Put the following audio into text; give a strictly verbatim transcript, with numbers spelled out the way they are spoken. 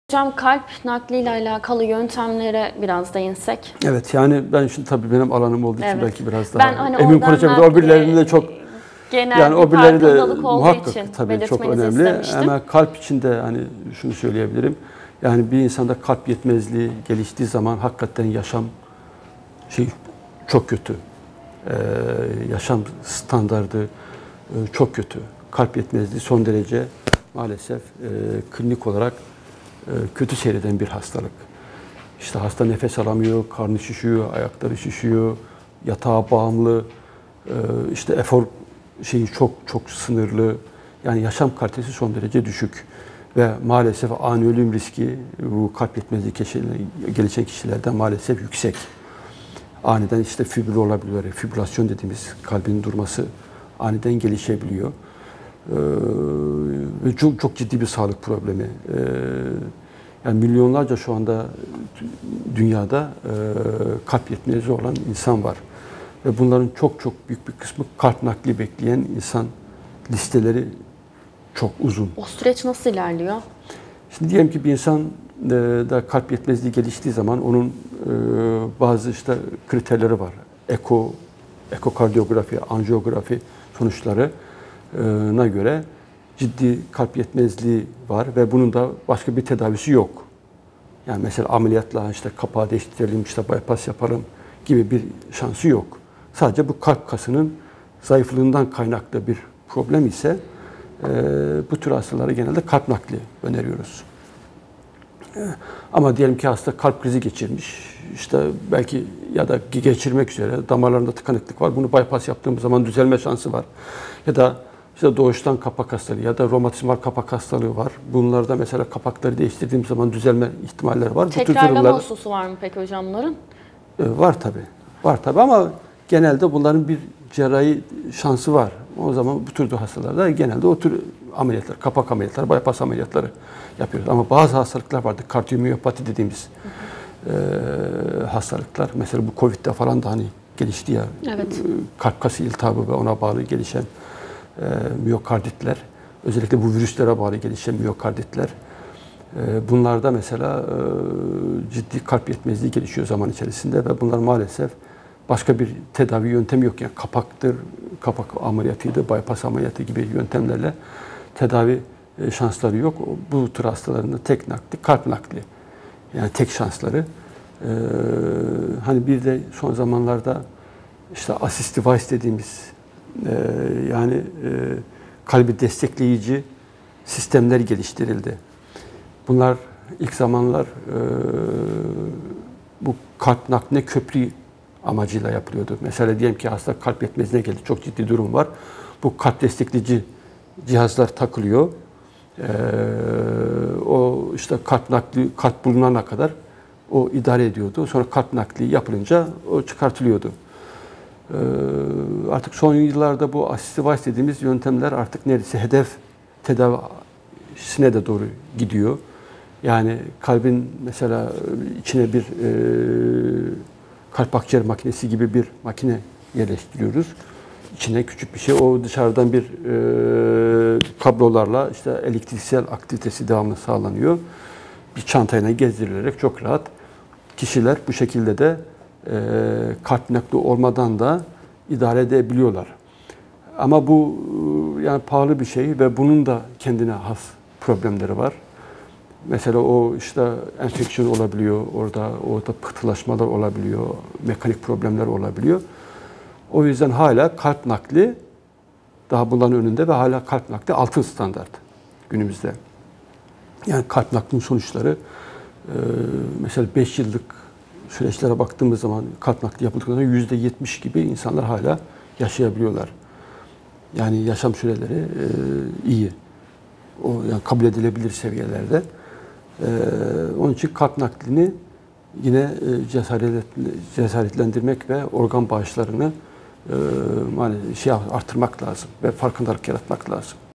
Hocam kalp nakliyle alakalı yöntemlere biraz değinsek. Evet, yani ben şimdi tabii benim alanım olduğu için Evet. belki biraz daha ben, hani emin konuşabilirim. O birilerinde de çok genel yani o bir birileri de muhakkak muhakkak tabii çok önemli. istemiştim. Ama kalp için de hani şunu söyleyebilirim. Yani bir insanda kalp yetmezliği geliştiği zaman hakikaten yaşam şey çok kötü. Ee, yaşam standardı e, çok kötü. Kalp yetmezliği son derece maalesef e, klinik olarak e, kötü seyreden bir hastalık. İşte hasta nefes alamıyor, karnı şişiyor, ayakları şişiyor, yatağa bağımlı, e, işte efor şeyi çok çok sınırlı. Yani yaşam kalitesi son derece düşük. Ve maalesef ani ölüm riski bu kalp yetmezliği gelişen kişilerde maalesef yüksek. Aniden işte fibril olabiliyor, fibrilasyon dediğimiz kalbin durması aniden gelişebiliyor. Ee, ve çok çok ciddi bir sağlık problemi. Ee, yani milyonlarca şu anda dünyada e, kalp yetmezliği olan insan var. Ve bunların çok çok büyük bir kısmı kalp nakli bekleyen insan listeleri çok uzun. O süreç nasıl ilerliyor? Şimdi diyelim ki bir insan e, da kalp yetmezliği geliştiği zaman onun e, bazı işte kriterleri var. Eko, ekokardiyografi, anjiyografi sonuçlarına göre ciddi kalp yetmezliği var ve bunun da başka bir tedavisi yok. Yani mesela ameliyatla işte kapağı değiştirelim, işte bypass yapalım gibi bir şansı yok. Sadece bu kalp kasının zayıflığından kaynaklı bir problem ise e, bu tür hastalara genelde kalp nakli öneriyoruz. E, ama diyelim ki hasta kalp krizi geçirmiş, işte belki ya da geçirmek üzere damarlarında tıkanıklık var. Bunu bypass yaptığımız zaman düzelme şansı var. Ya da işte doğuştan kapak hastalığı ya da romatizmal kapak hastalığı var. Bunlarda mesela kapakları değiştirdiğim zaman düzelme ihtimalleri var. Tekrarlama hususu var mı peki hocam bunların? E, var tabii. Var tabii ama genelde bunların bir cerrahi şansı var. O zaman bu tür hastalarda genelde o tür ameliyatlar, kapak ameliyatları, bypass ameliyatları yapıyoruz. Ama bazı hastalıklar vardı. Kardiyomiyopati dediğimiz e, hastalıklar. Mesela bu Covid'de falan da hani gelişti ya. Evet. Kalp kası iltihabı ve ona bağlı gelişen e, miyokarditler. Özellikle bu virüslere bağlı gelişen miyokarditler. E, bunlarda mesela e, ciddi kalp yetmezliği gelişiyor zaman içerisinde ve bunlar maalesef başka bir tedavi yöntemi yok. Yani kapaktır, kapak ameliyatıydı, bypass ameliyatı gibi yöntemlerle tedavi şansları yok. Bu tür hastaların da tek nakli, kalp nakli. Yani tek şansları. Ee, hani bir de son zamanlarda işte assist device dediğimiz e, yani e, kalbi destekleyici sistemler geliştirildi. Bunlar ilk zamanlar e, bu kalp nakline köprü amacıyla yapılıyordu. Mesela diyelim ki hasta kalp yetmezliğine geldi, çok ciddi durum var. Bu kalp destekleyici cihazlar takılıyor. Ee, o işte kalp nakli, kalp bulunana kadar o idare ediyordu. Sonra kalp nakli yapılınca o çıkartılıyordu. Ee, artık son yıllarda bu assist device dediğimiz yöntemler artık neredeyse hedef tedavisine de doğru gidiyor. Yani kalbin mesela içine bir e, kalp akciğer makinesi gibi bir makine yerleştiriyoruz. İçine küçük bir şey. O dışarıdan bir e, kablolarla işte elektriksel aktivitesi devamlı sağlanıyor. Bir çantayla gezdirilerek çok rahat kişiler bu şekilde de e, kalp nakli olmadan da idare edebiliyorlar. Ama bu yani pahalı bir şey ve bunun da kendine has problemleri var. Mesela o işte enfeksiyon olabiliyor, orada orada pıhtılaşmalar olabiliyor, mekanik problemler olabiliyor. O yüzden hala kalp nakli daha bunların önünde ve hala kalp nakli altın standart günümüzde. Yani kalp naklinin sonuçları mesela beş yıllık süreçlere baktığımız zaman kalp nakli yapıldıktan sonra yüzde yetmiş gibi insanlar hala yaşayabiliyorlar. Yani yaşam süreleri iyi. O yani kabul edilebilir seviyelerde. Ee, onun için kalp naklini yine e, cesaret, cesaretlendirmek ve organ bağışlarını e, şey artırmak lazım ve farkındalık yaratmak lazım.